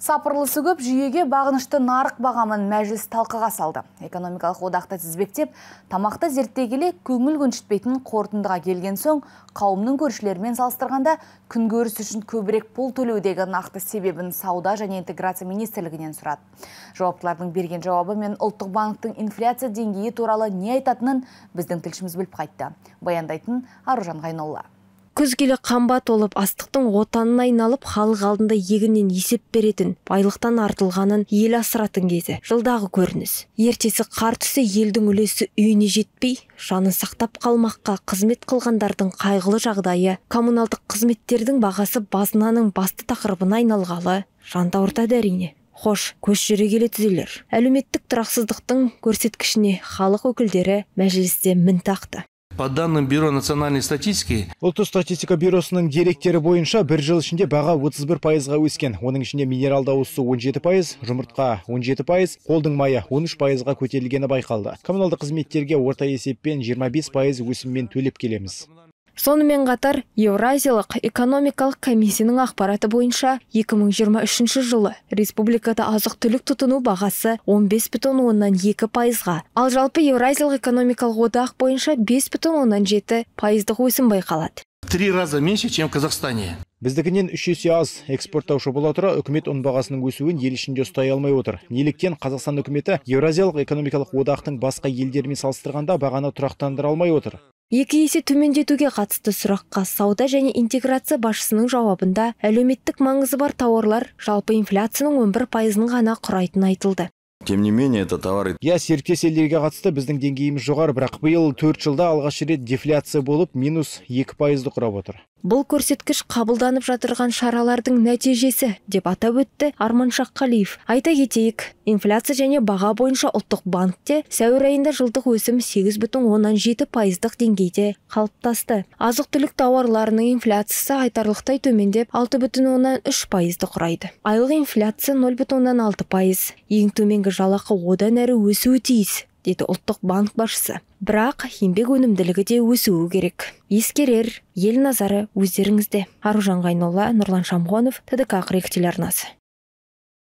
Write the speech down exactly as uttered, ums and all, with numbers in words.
Сапырлысы көп жүйеге бағынышты нарық бағамын мәжіліс талқыға салды. Экономикалық одақты тізбектеп, тамақты зерттей келе көңіл көншітпейтін қорытындыға келген соң, қауымның көршілерімен салыстырғанда күнкөріс үшін көбірек пұл төлеудегі нақты себебін сауда және интеграция министрлігінен сұрады. Жауаптылардың берген жауабы мен ұлттық банктың инфляция деңгейі туралы не айтатынын біздің тілшіміз біліп қайтты. Баяндайтын Аружан Ғайнолла. Күз келе қамбат олып, астықтың отанын айналып, халық алдында егіннен есеп беретін, байлықтан артылғанын ел асыратын кезі. Жылдағы көрініс. Ертесі қар түссе елдің үлесі үйіне жетпей, жаны сақтап қалмаққа қызмет қылғандардың қайғылы жағдайы, коммуналдық қызметтердің бағасы базынаның басты тақырыбына айналғалы, жанда ортады әрине. Хош, көш жүре келе түзелер. Әлеуметтік тұрақсыздықтың көрсеткішіне халық өкілдері мәжілісте мін тақты. По данным Бюро национальной статистики, Ұлттық статистика бюросының деректері бойынша бір жыл ішінде баға отыз бір пайызға өскен. Оның ішінде минералды ауыз су он жеті пайыз, жұмыртқа он жеті пайыз, қолдың майы он үш пайызға көтерілгені байқалды. Коммуналдық қызметтерге орта есеппен жиырма бес пайыз өсіммен төлеп келеміз. Сонымен қатар, Еуразиялық экономикалық комиссияның ақпараты бойынша екі мың жиырма үшінші жылы республикада азық-түлік тұтыну бағасы он бес бүтін оннан екі пайызға, ал жалпы Еуразиялық экономикалық одақ бойынша бес бүтін оннан жеті пайыздық өсім байқалады. Три раза меньше, чем в Казахстане. Біздігінен үш есе аз экспорттаушы бола тұра, үкімет ұн бағасының өсуін ел ішінде ұстай алмай отыр. Неліктен Қазақстан үкіметі Еуразиялық экономикалық одақтың басқа елдерімен салыстырғанда бағаны тұрақтандыра алмай отыр? Екі есе төмендетуге қатысты сұраққа сауда және интеграция басшысының жауабында әлеуметтік маңызы бар тауарлар жалпы инфляцияның он бір пайызын ғана құрайтыны айтылды. Тем не менее, это товары. Я серіктес елдерге қатысты біздің деңгейіміз жоғары, бірақ биыл төрт жылда алғаш рет дефляция болып, минус екі пайызды құрап отыр. Бұл көрсеткіш қабылданып жатырған шаралардың нәтижесі, деп атап өтті Арман Шаққалиев. Айта кетейік, инфляция және баға бойынша ұлттық банкте сәуір айында жылдық өсім сегіз бүтін оннан жеті пайыздық деңгейде қалыптасты. Азық-түлік тауарларының инфляциясы айтарлықтай төмендеп алты бүтін оннан үш пайызды құрайды. Айлық инфляция нөл бүтін оннан алты пайыз. Ең төменгі жалақы одан әрі өсуі тиіс, деді ұлттық банк басшысы. Бірақ еңбек өнімділігі де өсуі керек. Ескерер, ел назары өздеріңізде. Аружан Ғайнолла, Нұрлан Шамғонов, Т Д К ақырек телеарнасы.